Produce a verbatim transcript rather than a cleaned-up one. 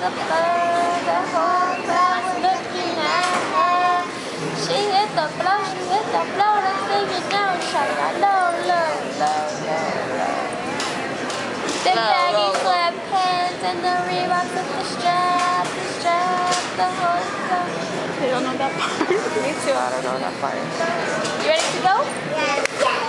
the floor, the whole crowd was looking at her. She hit the floor, she hit the floor, and singing down, shaka low, low, low, low, low. The baggy sweat pants and the Reeboks with the strap, the strap, the whole stuff. You don't know that part? Me too, I don't know that part. You ready to go? Yes.